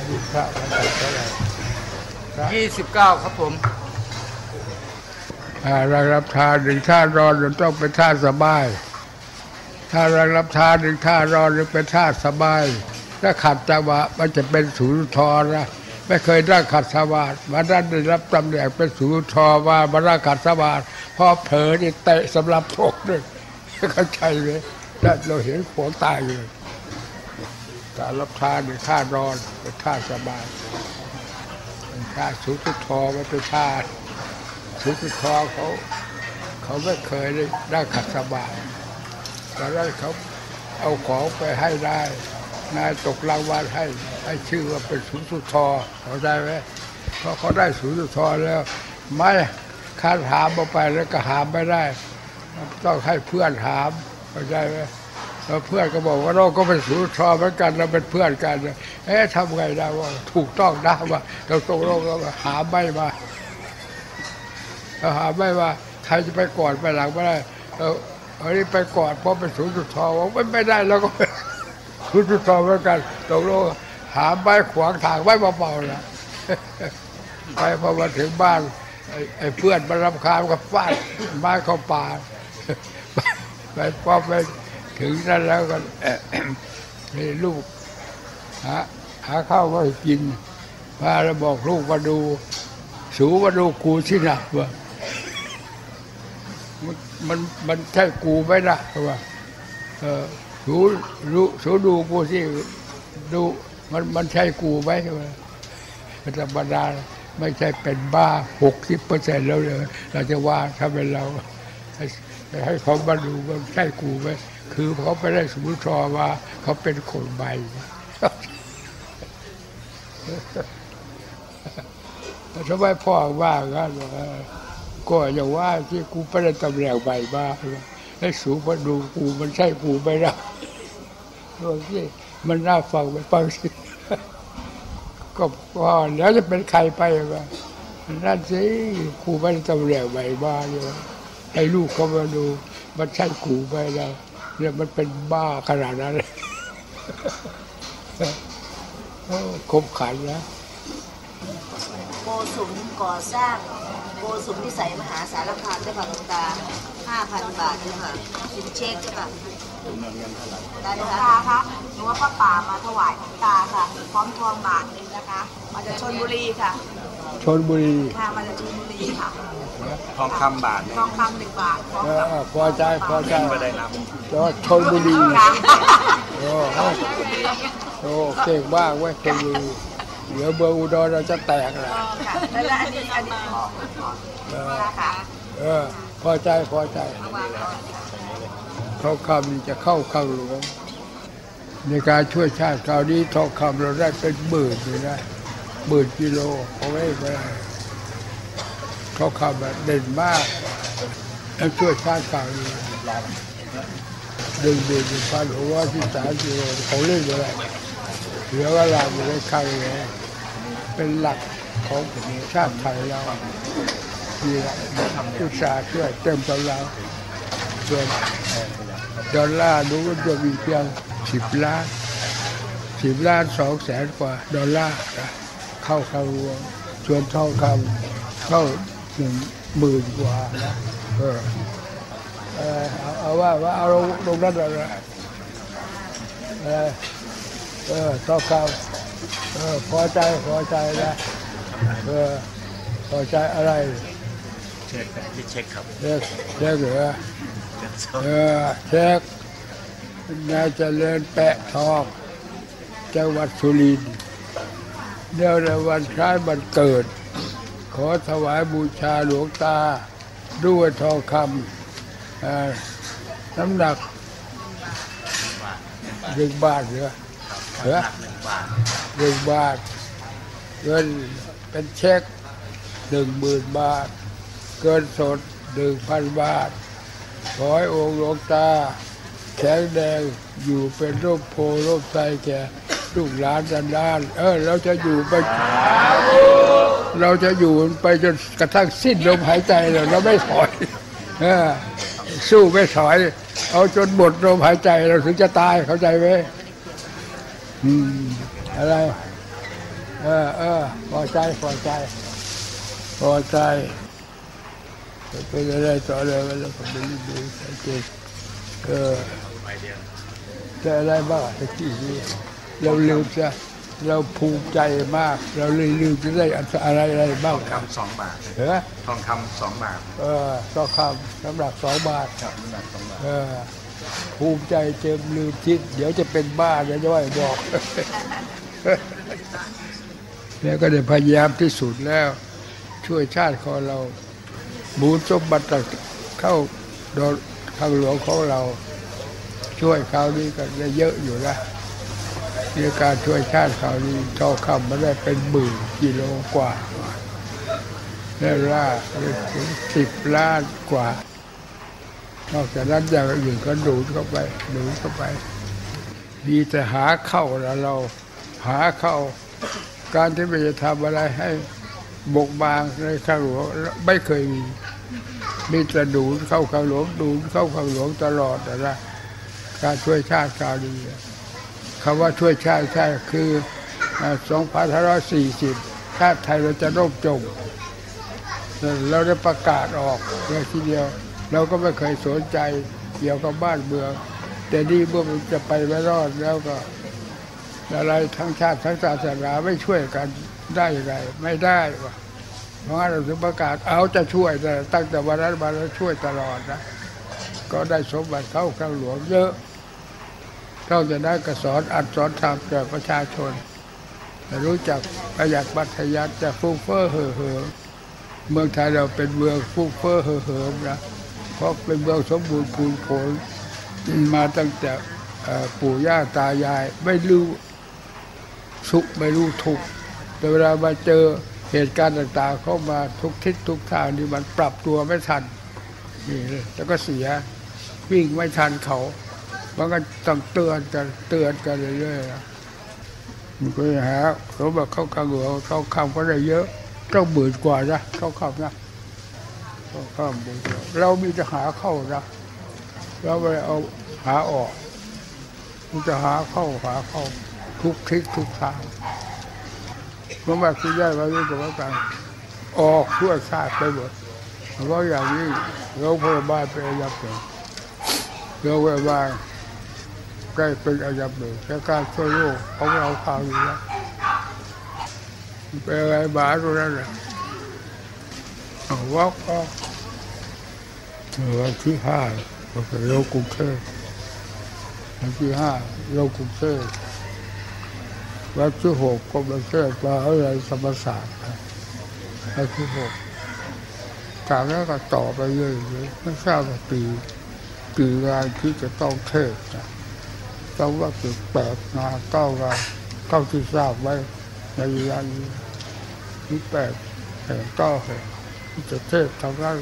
พระวันที่เท่าไหร่ 29ครับผมเรารับทานหนึ่งท่ารอนต้องเป็นท่าสบายถ้าเรารับทานหนึ่งท่ารอนหรือเป็นท่าสบายถ้าขัดจังหวะมันจะเป็นสูรุทรนะไม่เคยได้ขัดสมาธิมาได้รับตำแหน่งเป็นสูรุทรว่ามาได้ขัดสมาธิพอเผลอนี่เตะสำหรับถกด้วยเข้าใจเลยเราเห็นผลตายเลยการรับทานหนึ่งท่ารอนเป็นท่าสบายเป็นท่าสูรุทรมันเป็นท่าสูรุทรเขาไม่เคยได้ขัดสมาธิแต่ได้เขาเอาของไปให้ได้นายตกรางวัลให้ชื่อว่าเป็นสูรุทรเข้าใจไหมเพราะเขาได้สูรุทรแล้วไม่ค้าถามออกไปแล้วก็หามไม่ได้ต้องให้เพื่อนถามเข้าใจไหมแล้วเพื่อนก็บอกว่าเราก็เป็นสูรุทรเหมือนกันเราเป็นเพื่อนกันทำไงได้ว่าถูกต้องได้ว่าเราตกลงเราหาไม่มาเราหาไม่มาใครจะไปก่อนไปหลังไม่ได้อันนี้ไปก่อนเพราะเป็นสูรุทรว่าไม่ได้แล้วก็สูรุทรเหมือนกันตกลงหาไม้ขวางทางไม้เบาๆนะไปพอมาถึงบ้านไอ้เพื่อนมารำคาญกับฟาดไม้เข้าป่าไปพอไปถึงนั่นแล้วก็นี่ลูกหาข้าวมากินพาแล้วบอกลูกมาดูสูมาดูกูที่หนักวะมันใช่กูไหมนะว่าสูดูกูสิดูมันใช่กูไหมว่าธรรมดาไม่ใช่เป็นบ้า 60% แล้วเลยเราจะว่าถ้าเป็นเราให้เขามาดูมันใช่กูไหมคือเขาไปได้สูรุทรว่าเขาเป็นคนใบทำไมพ่อว่างั้นก็อย่างว่าที่กูไปได้ตำแหน่งใบบ้าให้สูมาดูกูมันใช่กูไหมล่ะที่มันน่าฟังไปฟังสิก็ว่าแล้วจะเป็นใครไปวะนั่นสิกูไปได้ตำแหน่งใบบ้าเลยให้ลูกเขามาดูมันใช่กูไหมล่ะเนี่ยมันเป็นบ้าขนาดนั้นเลยคมขันนะโกสุมก่อสร้างโกสุมที่ใส่มหาสารคามได้ค่ะหลวงตา 5,000 บาทด้วยค่ะเป็นเช็คใช่ป่ะได้ไหมคะหนูว่าป้าป่ามาถวายหลวงตาค่ะพร้อมทองบาทนึงนะคะมาจากชลบุรีค่ะชลบุรีค่ะมาจากชลบุรีค่ะทองคำบาททองคำ1 บาทพอใจไม่ได้นับชลบุรีโอ้เก่งมากเว้ยชลบุรีเดี๋ยวเบอร์อุดรเราจะแตกเลยแล้วอันนี้ค่ะพอใจทองคำนี่จะเข้าข้างหลวงในการช่วยชาติคราวนี้ทองคำเราได้เป็นหมื่นเลยนะ10,000 กิโลเอาไว้ไม่ได้ทองคำเด่นมากแล้วช่วยชาติคราวนี้1,613 กิโลเขาเล่นอะไรเหลือเวลาอยู่ในครั้งนี้เป็นหลักของชาติไทยเราที่อุตสาห์ช่วยเต็มกำลังส่วนดอลลาร์รู้ว่าจะมีเพียง10 ล้าน200,000 กว่าดอลลาร์เข้าข้างรวมส่วนทองคำเข้า10,000 กว่านะเอาว่าเอาลงนั้นอะไรทองคำพอใจนะพอใจอะไรเช็คครับเช็คเหรอเช็คนายเจริญแปะทองจังหวัดสุรินทร์เนื่องในวันคล้ายวันเกิดขอถวายบูชาหลวงตาด้วยทองคำน้ำหนัก1 บาทเหรอ1 บาทเงินเป็นเช็ค 10,000 บาทเกินสด 1,000 บาทขอให้องค์หลวงตาแข็งแรงอยู่เป็นร่มโพร่มไทรแก่ลูกหลานนานเราจะอยู่ไปจนกระทั่งสิ้นลมหายใจเราไม่ถอยสู้ไม่ถอยเอาจนหมดลมหายใจเราถึงจะตายเข้าใจไหมอะไรพอใจพอใจเป็นอะไรต่อเลยแล้วก็ไม่รู้สังเกตแต่อะไรบ้างตะกี้นี้เราลืมซะเราภูมิใจมากเราเลยลืมจะได้อะไรบ้างทองคำ2 บาททองคำ2 บาททองคำสำหรับ2 บาทครับสำหรับ2 บาทภูมิใจเต็มลืมคิดเดี๋ยวจะเป็นบ้าจะว่าบอกแล้วก็ได้พยายามที่สุดแล้วช่วยชาติของเราบูรสมบัติเข้าโดนทางหลวงของเราช่วยเขานี่ก็ได้เยอะอยู่นะในการช่วยชาติเขานี่ทองคำมาได้เป็น10,000 กิโลกว่าแล้วล่าถึง10 ล้านกว่านอกจากนั้นอย่างอื่นก็ดูดเข้าไปดีแต่หาเข้าแล้วเราหาเข้าการที่จะทำอะไรให้บกบางในข้างหลวงไม่เคยมีแต่ดูดเข้าข้างหลวงดูดเข้าข้างหลวงตลอดนะการช่วยชาติการดีคำว่าช่วยชาติใช่คือ2540ชาติไทยเราจะร่มจมเราได้ประกาศออกเลยทีเดียวเราก็ไม่เคยสนใจเกี่ยวกับบ้านเมืองแต่นี่เมื่อมันจะไปไม่รอดแล้วก็อะไรทั้งชาติทั้งศาสนาไม่ช่วยกันได้ยังไงไม่ได้วะเพราะงั้นเราถึงประกาศเอาจะช่วยแต่ตั้งแต่วันนั้นมาแล้วช่วยตลอดนะก็ได้สมบัติเข้าข้างหลวงเยอะเราจะได้กระสอนอัดสอนทำแก่ประชาชนรู้จักประหยัดมัธยัสถ์จะฟุ้งเฟ้อเห่อเหิมเมืองไทยเราเป็นเมืองฟุ้งเฟ้อเห่อเหิมนะเพราะเป็นเมืองสมบูรณ์พูนผลมาตั้งแต่ปู่ย่าตายายไม่รู้สุขไม่รู้ทุกข์แต่เวลามาเจอเหตุการณ์ต่างๆเข้ามาทุกทิศทุกทางนี่มันปรับตัวไม่ทันนี่แล้วก็เสียวิ่งไม่ทันเขามันก็ต้องเตือนกันเรื่อยๆมันก็หาเขาบอกเข้าข้างหัวเข้าคำก็ได้เยอะต้อง10,000 กว่านะเข้าคำนะเข้าคำเรามีจะหาเข้านะเราไปเอาหาออกมันจะหาเข้าทุกทิศทุกทางเมื่อมาที่ย้ายมาเรื่องกับการออกทั่วชาติไปหมดเพราะอย่างนี้เราพยาบาลเป็นอายับหนึ่งเราพยาบาลใกล้เป็นอายับหนึ่งแค่การช่วยโลกของเราข่าวอยู่แล้วเป็นอะไรบ้าตรงนั้นแหละวักออกวันที่5ก็เป็นโลกกรุงเทพวันที่5โลกกรุงเทพวันที่6ก็เป็นเทศมหาวิทยาลัยธรรมศาสตร์วันที่6จากนั้นก็ต่อไปเรื่อยๆไม่ทราบว่ากี่งานที่จะต้องเทศต้องว่า8 งาน9 งานเท่าที่ทราบไว้ในเวลานี้ที่8 แห่ง 9 แห่งที่จะเทศทำได้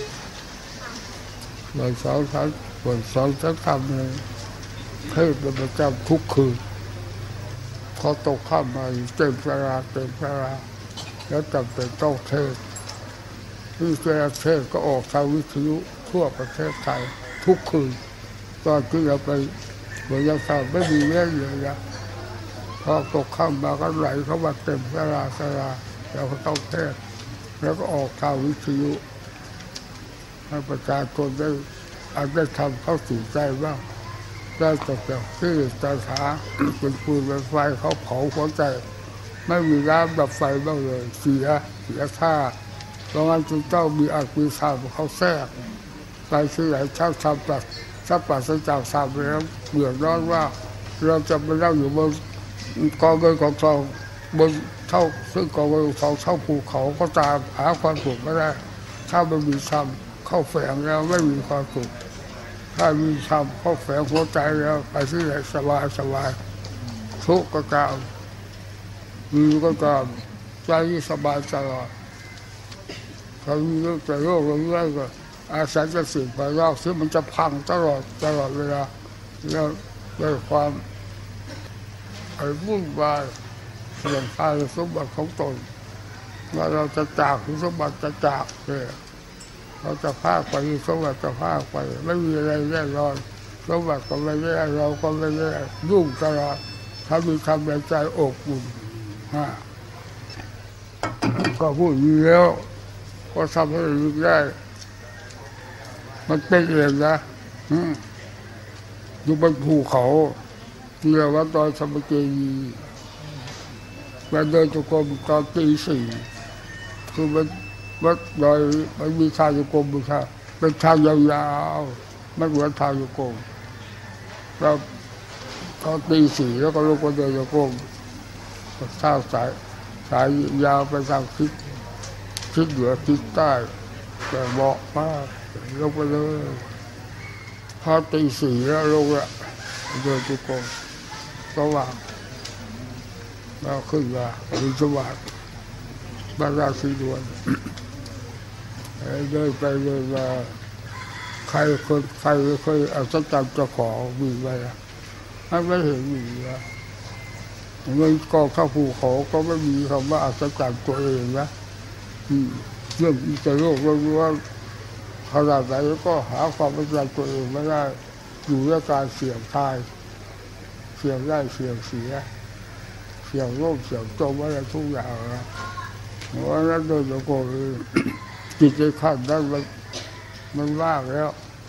วันเสาร์ทั้งคำเลยเทศเป็นประจำทุกคืนพอตกค่ำมาเต็มสาราแล้วจำเป็นต้องเทศที่เวลาเทศก็ออกทางวิทยุทั่วประเทศไทยทุกคืนตอนที่เราไปเหมือนยังทราบไม่มีเว้นเลยนะพอตกค่ำมาก็ไหลเข้ามาเต็มสาราเราก็ต้องเทศแล้วก็ออกทางวิทยุให้ประชาชนได้ทำเข้าสู่ใจบ้างได้จากที่สถานเป็นปืนเป็นไฟเขาเผาหัวใจไม่มีน้ำดับไฟบ้างเลยเสียท่าเพราะงั้นจึงต้องมีอักมีสามเขาแทรกไปที่ไหนชอบทำตัดถ้าปราศจากสามแล้วเบื่อร้อนว่าเราจะไปนั่งอยู่บนกองเงินกองทองบนเท่าซึ่งกองเงินกองทองเท่าภูเขาก็ตามหาความสุขไม่ได้ถ้าไม่มีธรรมเข้าแฝงแล้วไม่มีความสุขถ้ามีธรรมเข้าแฝงหัวใจแล้วไปที่ไหนสบายทุกข์ก็ตามมีก็ตามใจสบายตลอดถ้ามีเรื่องแต่โลกเรื่องก็อาศัยจะสิ่งภายนอกซึ่งมันจะพังตลอดเวลาแล้วด้วยความวุ่นวายเรื่องทายสมบัติของตนว่าเราจะจากสมบัติจะจากเลยเราจะพากไปสมบัติจะพากไปไม่มีอะไรแน่นอนสมบัติก็ไม่ได้เราก็ไม่ได้ยุ่งตลอดถ้ามีคำในใจอบอุ่นก็พูดอยู่แล้วก็ทำให้รู้ได้มันเป็นเองนะอยู่บนภูเขาเรียกว่าตอนสมัยเจดีมาเดินจงกรมตอนตี 4คือมันวัดดอยมันมีทางจงกรมบูชาเป็นทางยาวๆไม่เหมือนทางจงกรมเราตอนตี 4แล้วก็ลงไปเดินจงกรมทางสายยาวไปทางทิศเหนือทิศใต้แต่เหมาะมากลงไปเลยพอตี 4แล้วลงละเดินจงกรมก็ว่างเราขึ้นมาวิสวัสดิ์บางราศีดวนเดินไปเดินมาใครเคยเอาสัจจ์เจ้าของมีไว้ไม่เห็นมีนะเงินกองข้าวภูเขาก็ไม่มีคำว่าอัศจรรย์ตัวเองนะเรื่องอิสระโลกเรารู้ว่าขนาดไหนก็หาความอัศจรรย์ตัวเองไม่ได้อยู่ด้วยการเสี่ยงทายเสี่ยงได้เสี่ยงเสียเสี่ยงโลกเสี่ยงจมอะไรทุกอย่างนะเพราะนั้นโดยตรงจิตใจขั้นนั้นมันว่างแล้ว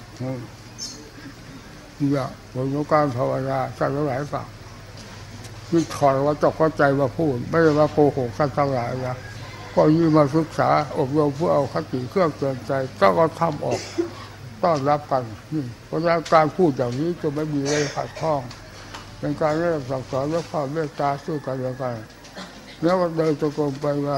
เนี่ยผลของการภาวนาท่านทั้งหลายฟังนี่ถอยว่าต้องเข้าใจมาพูดไม่ได้ว่าโกหกท่านทั้งหลายนะก็ยิ่งมาศึกษาอบรมเพื่อเอาคติเครื่องเตือนใจต้องเอาทำออกต้อนรับกันเพราะฉะนั้นการพูดอย่างนี้จะไม่มีอะไรขัดข้องเป็นการเริ่มสั่งสอนและความเมตตาสู้กันและกันแล้วเดินตรงไปมา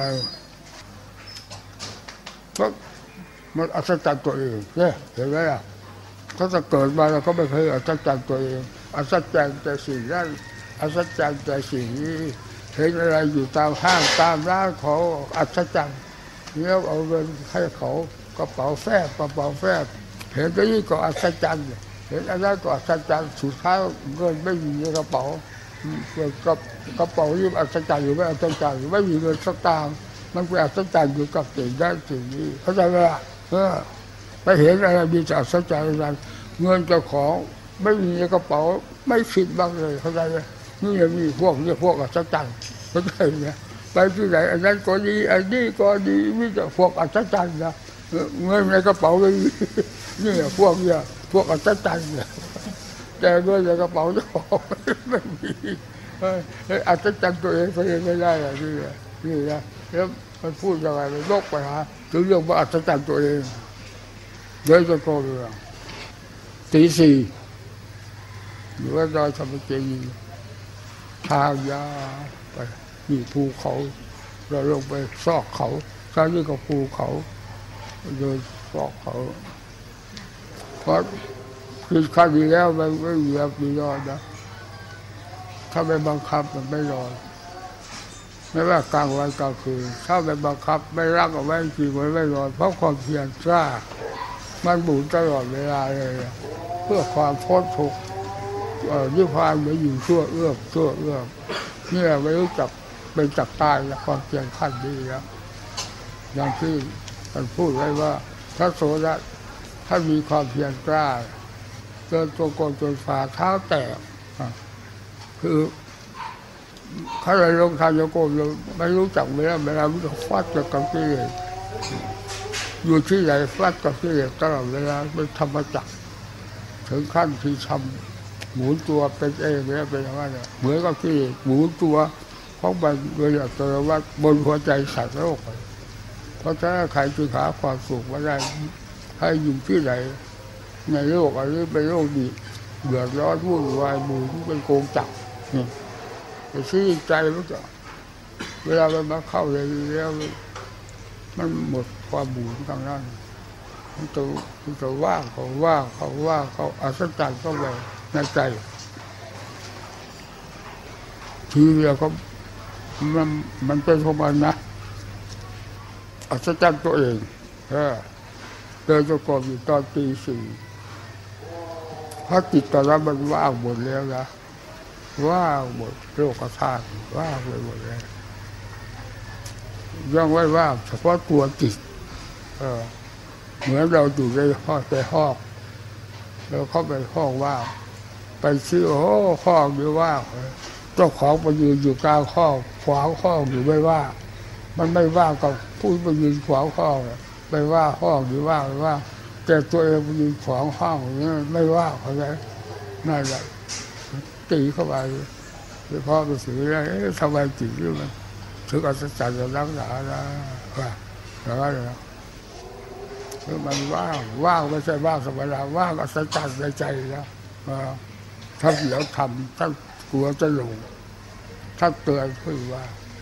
ก็มันอัศจรรย์ตัวเองเนี่ยเห็นไหมล่ะถ้าจะเกิดมาเราก็ไม่เคยอัศจรรย์ตัวเองอัศจรรย์แต่สิ่งนั้นอัศจรรย์แต่สิ่งนี้เห็นอะไรอยู่ตามห้างตามร้านเขาอัศจรรย์แล้วเอาเงินให้เขากระเป๋าแฟบเห็นตัวนี้ก็อัศจรรย์เห็นอันนั้นก็อัศจรรย์สุดท้ายเงินไม่มีในกระเป๋ากระเป๋าที่อัศจรรย์อยู่ไม่อัศจรรย์ไม่มีเงินสักตังค์มันเป็นอัศจรรย์อยู่กับสิ่งนั้นสิ่งนี้เข้าใจไหมไปเห็นอะไรมีแต่อัศจรรย์นั้นเงินเจ้าของไม่มีในกระเป๋าไม่ผิดบ้างเลยเข้าใจไหมนี่ยังมีพวกอัศจรรย์เข้าใจไหมไปที่ไหนอันนั้นก็ดีอันนี้ก็ดีมีแต่พวกอัศจรรย์นะเงินในกระเป๋าเลยนี่พวกอัศจรรย์เนี่ยแต่เงินในกระเป๋าเจ้าของไม่มีอัศจรรย์ตัวเองไม่ได้อะนี่นะแล้วมันพูดยังไงมันยกไปหาถึงเรื่องว่าอัศจรรย์ตัวเองเดินจะโกงเลยตี 4อยู่ว่าดอยธรรมเจดีทางยาวไปมีภูเขาเราลงไปซอกเขาข้างนี้ก็ภูเขาเดินซอกเขาเพราะคือขั้นนี้แล้วมันไม่เหยียบไม่นอนนะถ้าไม่บังคับมันไม่นอนไม่ว่ากลางวันกลางคืนถ้าไม่บังคับไม่รักเอาไว้จริงมันไม่นอนเพราะความเพียรกล้ามันหมุนตลอดเวลาเลยเพื่อความพ้นทุกข์นิพพานไม่อยู่ชั่วเอื้อมนี่ไม่รู้จักเป็นจักตายและความเพียรขั้นนี้แล้วอย่างที่ท่านพูดไว้ว่าพระโสดาท่านมีความเพียรกล้าเดินตัวโกนจนฝ่าเท้าแตกคือเขาเลยลงทางโยโกมไม่รู้จักเวลาไม่รู้ฟาดกับกิเลสอยู่ที่ไหนฟาดกับกิเลสตลอดเวลาเป็นธรรมจักรถึงขั้นที่ทำหมุนตัวเป็นเองเนี่ยเป็นอย่างนั้นเหมือนกับที่หมุนตัวของมันโดยอัตโนมัติบนหัวใจสัตว์โลกเพราะฉะนั้นใครจึงหาความสุขมาได้ให้อยู่ที่ไหนในโลกอันนี้เป็นโลกดีเดือดร้อนวุ่นวายหมุนเป็นโกงจักรแต่ที่ใจมันจะเวลามันมาเข้าเลยแล้วมันหมดความหมุนทางนั้นมันจะว่างเขาอัศจรรย์เข้าไปในใจทีเดียวก็มันเป็นของมันนะอัศจรรย์ตัวเองเดินจงกรมอยู่ตอนตี 4พระจิตตอนนั้นมันว่างหมดแล้วนะว่างหมดโลกธาตุว่างไปหมดแล้วยังไว้ว่างเฉพาะตัวจิตเหมือนเราอยู่ในห้องเราเข้าไปห้องว่างไปซื้อห้องไม่ว่างเจ้าของไปยืนอยู่กลางห้องขวางห้องอยู่ไม่ว่างมันไม่ว่างกับผู้ไปยืนขวางห้องไปว่าห้องหรือว่าแต่ตัวเองไปยืนขวางห้องนี่ไม่ว่าเขาเลยนั่นแหละตีเข้าไปโดยเฉพาะไปสื่อแล้วทำไมจิตนี่มันถึงอัศจรรย์จะรักษาได้ว่าแล้วก็คือมันว่างไม่ใช่ว่างธรรมดาว่างอัศจรรย์ในใจนะถ้าเดี๋ยวทำถ้ากลัวจะหลงถ้าเตือนคือว่า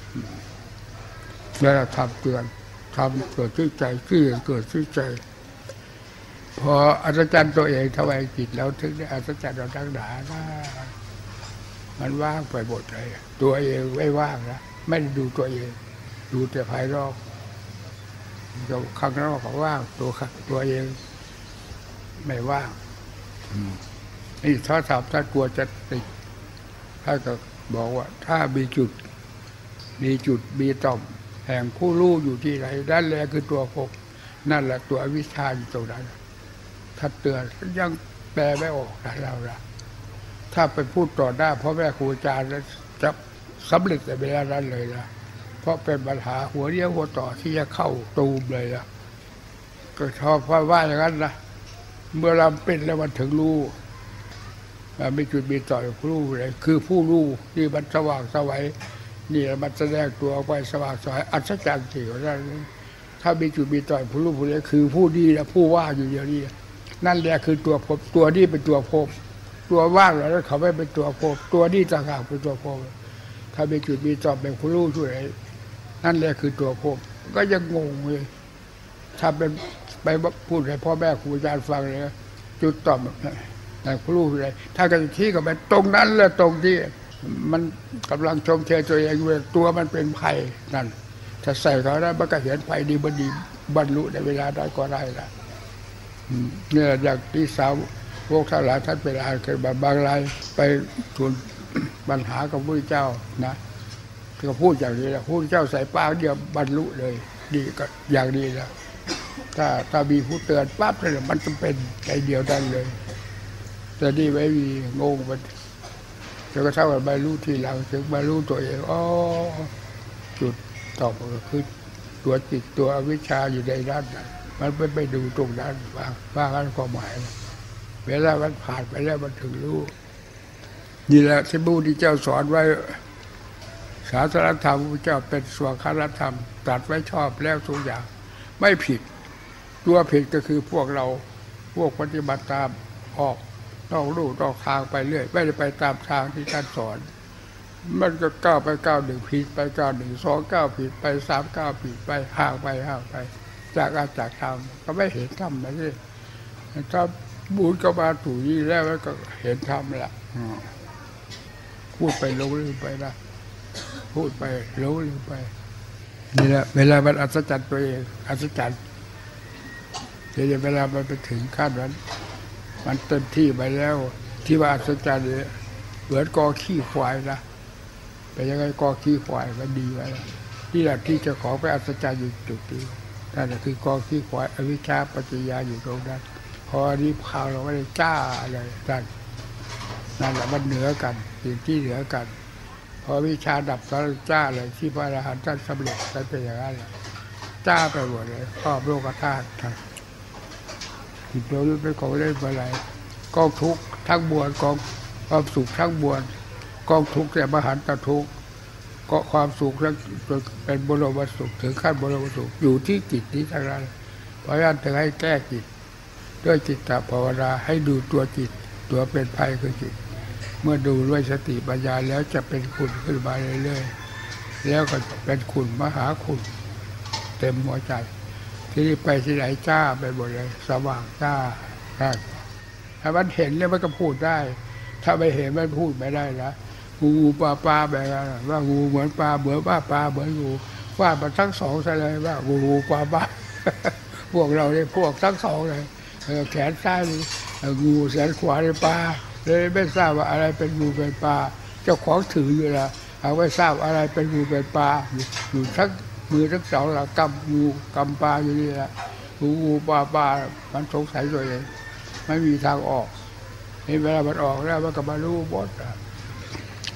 แล้วทำเตือนทำเกิดที่ใจที่เกิดที่ใจพออัศจรรย์ตัวเองทำไมจิตแล้วถึงได้อัศจรรย์เราทั้งหลายนะมันว่างไปหมดเลยตัวเองไม่ว่างนะไม่ได้ดูตัวเองดูแต่ภายนอกข้างนอกเขาว่างตัวเองไม่ว่างนี่ถ้าทำถ้ากลัวจะติดถ้าก็บอกว่าถ้ามีจุดมีต่อมแห่งผู้รู้อยู่ที่ไหนนั่นแหละคือตัวภพนั่นแหละตัวอวิชชาอยู่ตรงนั้นถ้าเตือนยังแปลไม่ออกนะเราละถ้าไปพูดต่อหน้าพ่อแม่ครูอาจารย์จะสำเร็จในเวลานั้นเลยนะเพราะเป็นปัญหาหัวเรียวหัวต่อที่จะเข้าตูมเลยนะก็ชอบว่าอย่างนั้นนะเมื่อเราเป็นแล้วมันถึงรู้ไม่จุดมีต่อผู้รู้เลยคือผู้รู้ที่มันสว่างสวัยนี่มันแสดงตัวไปสว่างสวัยอัศจรรย์สิ่งนั้นถ้ามีจุดมีต่อผู้รู้ผู้นี้คือผู้ดีและผู้ว่าอยู่เดียวนี้นั่นแหละคือตัวภพตัวนี้เป็นตัวภพตัวว่างแล้วเขาไม่เป็นตัวภพตัวนี้ต่างหากเป็นตัวภพถ้ามีจุดมีต่อเป็นผู้รู้ช่วยนั่นแหละคือตัวภพก็ยังงงเลยถ้าเป็นไปพูดให้พ่อแม่ครูอาจารย์ฟังเลยจุดต่อมแต่ผู้รู้อะไรถ้ากันที่ก็เป็นตรงนั้นแหละตรงที่มันกำลังชมเชยตัวเองเลยตัวมันเป็นภัยนั่นถ้าใส่เขาได้มันก็เห็นภัยดีบรรลุในเวลาได้ก็ได้ละเนี่ยอย่างที่สาวพวกท่านหลายท่านเป็นอะไรเคยบางรายไปทูลปัญหากับพระเจ้านะก็พูดอย่างนี้แหละพระเจ้าใส่ป้าเดียวบรรลุเลยดีก็อย่างนี้แล้วถ้ามีผู้เตือนปั๊บเลยมันจะเป็นใจเดียวได้เลยแต่นี่ไม่มีงงมันจะก็เท่ากับบรรลุทีหลังถึงบรรลุตัวเองอ๋อจุดต่อมาคือตัวจิตตัวอวิชชาอยู่ในนั้นมันไปดูตรงนั้นว่ากันความหมายเวลามันผ่านไปแล้วมันถึงรู้นี่แหละที่พระพุทธเจ้าสอนไว้ศาสนธรรมพระเจ้าเป็นสวากขาธรรมตรัสไว้ชอบแล้วทุกอย่างไม่ผิดตัวผิดก็คือพวกเราพวกปฏิบัติตามออกนอกลู่นอกทางไปเรื่อยไม่ได้ไปตามทางที่ท่านสอนมันก็ก้าวไปก้าวหนึ่งผิดไปก้าวหนึ่งสองก้าวผิดไปสามก้าวผิดไปห่างไปจากธรรมก็ไม่เห็นธรรมนะที่ถ้าบุญก็มาถูกยี่แล้วก็เห็นธรรมละพูดไปลงลืมไปนะพูดไปลงลืมไปนี่แหละเวลามันอัศจรรย์ตัวเองอัศจรรย์เดี๋ยวเวลามันไปถึงขั้นนั้นมันเต็มที่ไปแล้วที่ว่าอัศจรรย์เนี่ยเหมือนกอขี้ควายนะเป็นยังไงกอขี้ควายมันดีไว้ที่แหละที่จะขอไปอัศจรรย์อยู่จุดนี้นั่นแหละคือกอขี้ควายอวิชชาปัจจยาอยู่ตรงนั้นพอนี้พาวเราไม่ได้จ้าอะไรนั่นแหละมันเหนือกันสิ่งที่เหนือกันพอวิชาดับแล้วจ้าเลยที่พระอรหันต์ท่านสำเร็จได้เป็นอย่างนั้นจ้าไปหมดเลยครอบโลกธาตุจิตโดยเป็นของเล่นอะไรกองทุกข์ทั้งมวลกองความสุขทั้งมวลกองทุกข์แต่มหันตทุกข์ก็ความสุขแล้วเป็นบรมสุขถึงขั้นบรมสุขอยู่ที่จิตนี้ทั้งนั้นเพราะฉะนั้นถึงให้แก้จิตด้วยจิตตภาวนาให้ดูตัวจิตตัวเป็นภัยคือจิตเมื่อดูด้วยสติปัญญาแล้วจะเป็นคุณขึ้นมาเรื่อยๆแล้วก็เป็นคุณมหาคุณเต็มหัวใจที่นี่ไปที่ไหนจ้าไปหมดเลยสว่างจ้าถ้ามันเห็นเนี่ยมันก็พูดได้ถ้าไม่เห็นมันพูดไม่ได้นะงูปลาแบบนั้นว่างูเหมือนปลาเหมือนปลาเหมือนงูว่ามันทั้งสองเลยว่างูปลาพวกเราเนี่ยพวกทั้งสองเลยแขนซ้ายงูแขนขวาในปลาเลยไม่ทราบว่าอะไรเป็นงูเป็นปลาเจ้าของถืออยู่ละเอาไม่ทราบอะไรเป็นงูเป็นปลาอยู่ทั้งมือทั้งสองละกำงูกำปลาอยู่นี่แหละงูปลามันสงสัยตัวเองไม่มีทางออกเห็นเวลามันออกแล้วมันก็มารู้หมด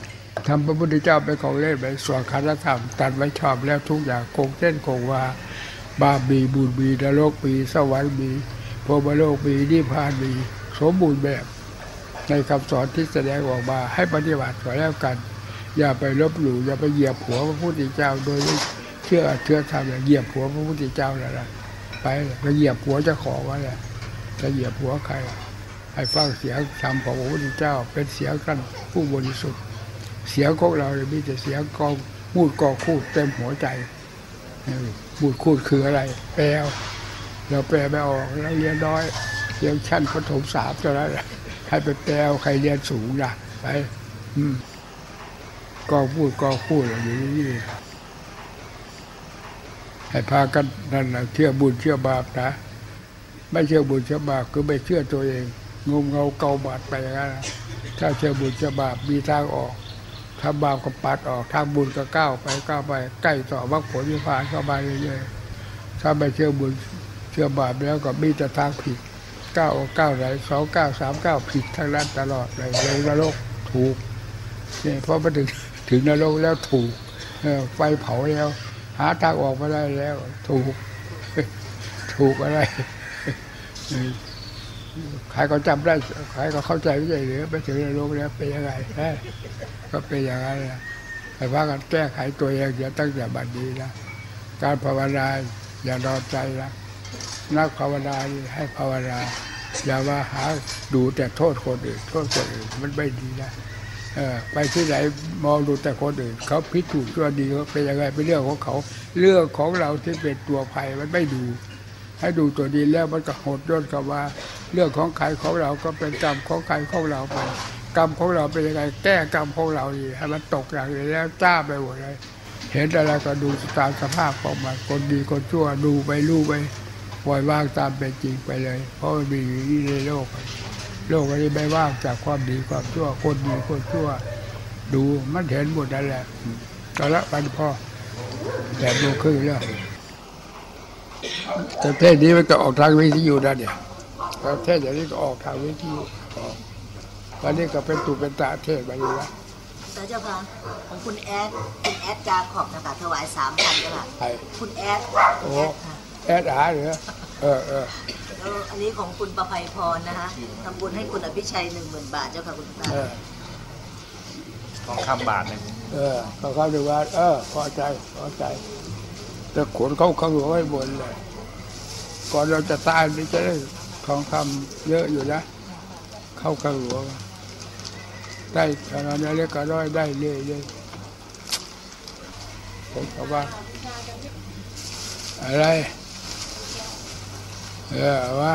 ทำพระพุทธเจ้าเป็นของเล่นไปส่วนคารธรรมตัดไว้ชอบแล้วทุกอย่างคงเส้นคงวาบาปมีบุญมีนรกมีสวรรค์มีพรหมโลกมีนิพพานมีสมบูรณ์แบบในคำสอนที่แสดงออกมาให้ปฏิบัติก็แล้วกันอย่าไปลบหลู่อย่าไปเหยียบหัวพระพุทธเจ้าโดยเชื่อทำอย่างเหยียบหัวพระพุทธเจ้าแล้วล่ะไปเหยียบหัวเจ้าของว่าแหละจะเหยียบหัวใครให้ฟังเสียงธรรมของพระพุทธเจ้าเป็นเสียงท่านผู้บริสุทธิ์เสียงของเราเนี่ยมีแต่เสียงกองมูดกองคูดเต็มหัวใจมูดคูดคืออะไรแปลเราแปลไม่ออกเราเรียนน้อยเรียนชั้นประถม3เท่านั้นให้ไปแปลใครเรียนสูงล่ะไปกองพูดอย่างนี้ให้พากันนั่นแหละเชื่อบุญเชื่อบาปนะไม่เชื่อบุญเชื่อบาปคือไม่เชื่อตัวเองงมเงาเกาบาดไปอย่างนั้นถ้าเชื่อบุญเชื่อบาปมีทางออกถ้าบาปก็ปัดออกทางบุญก็ก้าวไปใกล้ต่อมรรคผลนิพพานเข้ามาเรื่อยๆถ้าไม่เชื่อบุญเชื่อบาปแล้วก็มีแต่ทางผิด9ไหน29 39ผิดทั้งนั้นตลอดเลยนรกถูกเนี่ยเพราะมาถึงนรกแล้วถูกไฟเผาแล้วหาทางออกมาได้แล้วถูกอะไรใครก็จำได้ใครก็เข้าใจไม่ใช่หรือไปถึงนรกแล้วเป็นยังไงก็เป็นอย่างนั้นแหละแต่ว่าการแก้ไขตัวเองอย่าตั้งแต่บัดนี้นะการภาวนาอย่านอนใจนะนักภาวนาให้ภาวนาอย่ามาหาดูแต่โทษคนอื่นมันไม่ดีนะไปที่ไหนมองดูแต่คนอื่นเขาผิดถูกชั่วดีเขาเป็นยังไงเป็นเรื่องของเขาเรื่องของเราที่เป็นตัวภัยมันไม่ดูให้ดูตัวดีแล้วมันก็หดย่นกับว่าเรื่องของใครของเราก็เป็นกรรมของใครของเราไปกรรมของเราเป็นยังไงแก้กรรมของเราดีให้มันตกอย่างนี้แล้วจ้าไปหมดเลยเห็นอะไรก็ดูตามสภาพของมันคนดีคนชั่วดูไปรู้ไปปล่อยวางตามเป็นจริงไปเลยเพราะมันมีอยู่ในโลกนี้ไม่ว่างจากความดีความชั่วคนดีคนชั่วดูมันเห็นหมดนั่นแหละก็ละไปพ่อแต่ดูขึ้นแล้วแต่เทศนี้มันก็ออกทางวิทยุนะเนี่ยเทศอย่างนี้ก็ออกทางวิทยุวันนี้ก็เป็นตุเป็นตาเทศมาอยู่แล้วเจ้าค่ะของคุณแอดจาขอบนะคะถวาย 3,000จ้ะค่ะคุณแอดเหรอแล้วอันนี้ของคุณประภัยพรนะคะทำบุญให้คุณอภิชัย 10,000 บาทเจ้าค่ะคุณตาทองคำบาทนึงเขาดูว่าพอใจแต่ขนเขาหัวไว้บนเลยก่อนเราจะตายนี่จะได้ทองคำเยอะอยู่นะเข้าหัวได้ขนาดนี้เล็กก็น้อยได้เรื่อยผมก็ว่าอะไรว่า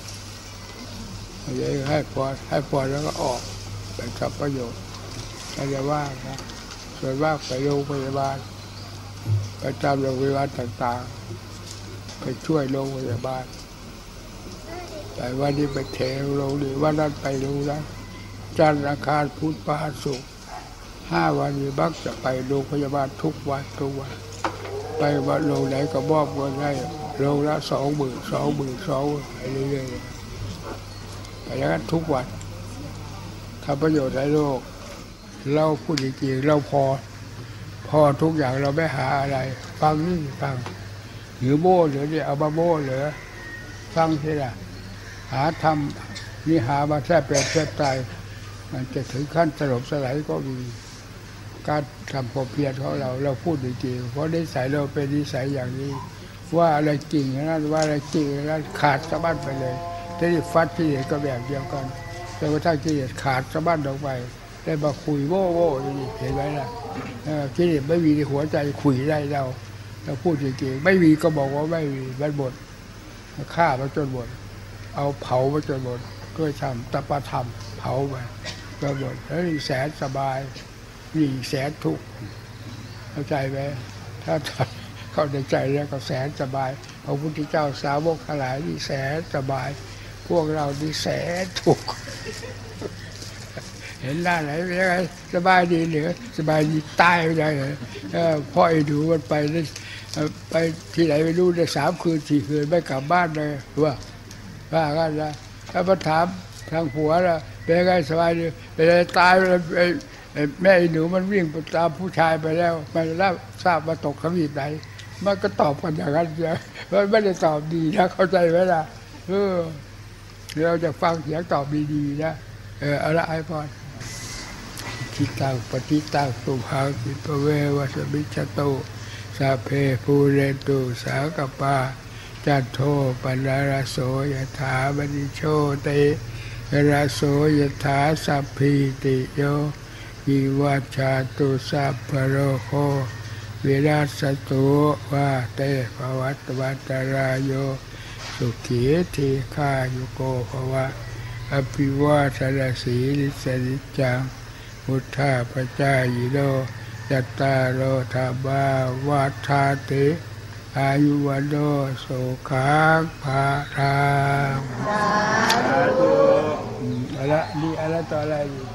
ให้พอแล้วก็ออกไปทำประโยชน์ไม่ได้ว่านะส่วนมากไปโรงพยาบาลไปตามโรงพยาบาลต่างๆไปช่วยโรงพยาบาลแต่วันนี้ไปเทโรงนี้วันนั้นไปโรงนั้นจันทร์อังคารพุธพฤหัสศุกร์5 วันนี้บักจะไปโรงพยาบาลทุกวันไปว่าโรงไหนก็มอบเงินให้โรงละ22,000ไปเรื่อยๆไปอย่างนั้นทุกวันทำประโยชน์ให้โลกเราพูดจริงๆเราพอทุกอย่างเราไม่หาอะไรฟังหรือโม่หรือเนี่ยเอามาโม่หรือฟังสิล่ะหาทำนี่หามาแทบเป็นแทบตายมันจะถึงขั้นสลบสลายก็มีการทำความเพียรของเราพูดจริงๆเพราะนิสัยเราเป็นนิสัยอย่างนี้ว่าอะไรจริงนะว่าอะไรจริงนะขาดสะบั้นไปเลยที่ฟัดที่เห็นก็แบบเดียวกันแต่ว่าถ้าที่เห็นขาดสะบั้นออกไปได้มาคุยโว้อย่างนี้เห็นไหมล่ะที่ไม่มีในหัวใจคุยได้เราพูดจริงๆไม่มีก็บอกว่าไม่มีมันหมดฆ่ามาจนหมดเอาเผามาจนหมดด้วยทำตปะธรรมเผาไปจนหมดแล้วนี่แสนสบายนี่แสนทุกข์เข้าใจไหมถ้าเข้าในใจแล้วก็แสนสบายพระพุทธเจ้าสาวกทั้งหลายนี่แสนสบายพวกเรานี่แสนทุกข์เห็นหน้าไหนเป็นยังไงสบายดีหรือสบายดีตายไปเลยพ่อไอ้ดูมันไปที่ไหนไม่รู้ได้3 คืน 4 คืนไม่กลับบ้านเลยว่ากันนะถ้ามาถามทางผัวล่ะเป็นยังไงสบายดีเป็นอะไรตายแม่หนูมันวิ่งไปตามผู้ชายไปแล้วไปแล้วทราบว่าตกทวีปไหนมันก็ตอบกันอย่างนั้นเลยมันไม่ได้ตอบดีนะเข้าใจไหมล่ะเราจะฟังเสียงตอบดีๆนะเอาละไอ้พอทิตังปฏิตังตุภาคิปเววัสมิจโตสาเพภูเรตุสากปาจันโทปนาราโสยถามณิโชติราโสยถาสัพพิติโยวิวัชชาตุสัพพโรโควิราชตุวาเตภวัตวันตรายโยสุขีทีฆายุโกภวะอภิวาทนาสีลิสนิจังพุทธาปจายโนยัตตาโรธาบาวัฏฐาติอายุวันโนสุขังภาลังอะไรนี่อะไรต่ออะไร